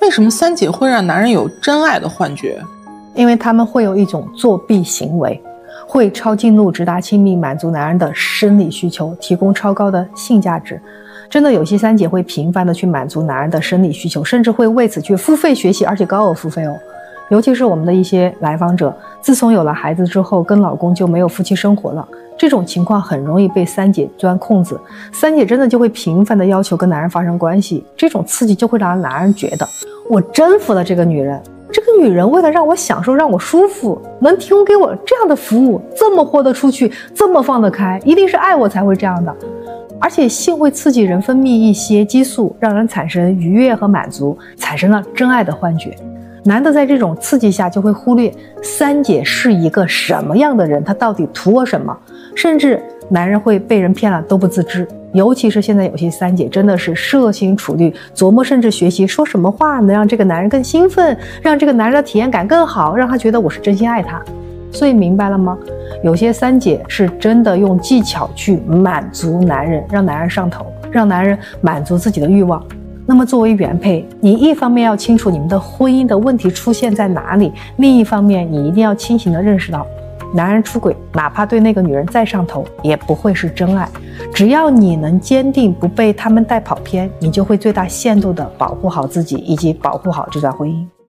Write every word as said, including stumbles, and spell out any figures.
为什么三姐会让男人有真爱的幻觉？ 因为他们会有一种作弊行为，会超进入直达亲密，满足男人的生理需求，提供超高的性价值。真的有些三姐会频繁的去满足男人的生理需求，甚至会为此去付费学习，而且高额付费哦。尤其是我们的一些来访者，自从有了孩子之后，跟老公就没有夫妻生活了，这种情况很容易被三姐钻空子。三姐真的就会频繁的要求跟男人发生关系，这种刺激就会让男人觉得我征服了这个女人，这个女人为了让我享受，让我舒服，能提供给我这样的服务，这么豁得出去，这么放得开，一定是爱我才会这样的。而且性会刺激人分泌一些激素，让人产生愉悦和满足，产生了真爱的幻觉。男的在这种刺激下就会忽略三姐是一个什么样的人，她到底图我什么，甚至男人会被人骗了都不自知。尤其是现在有些三姐真的是设心处虑，琢磨甚至学习说什么话能让这个男人更兴奋，让这个男人的体验感更好，让他觉得我是真心爱他。所以明白了吗？有些三姐是真的用技巧去满足男人，让男人上头，让男人满足自己的欲望。那么作为原配，你一方面要清楚你们的婚姻的问题出现在哪里，另一方面你一定要清醒地认识到，男人出轨哪怕对那个女人再上头，也不会是真爱。只要你能坚定不被他们带跑偏，你就会最大限度地保护好自己，以及保护好这段婚姻。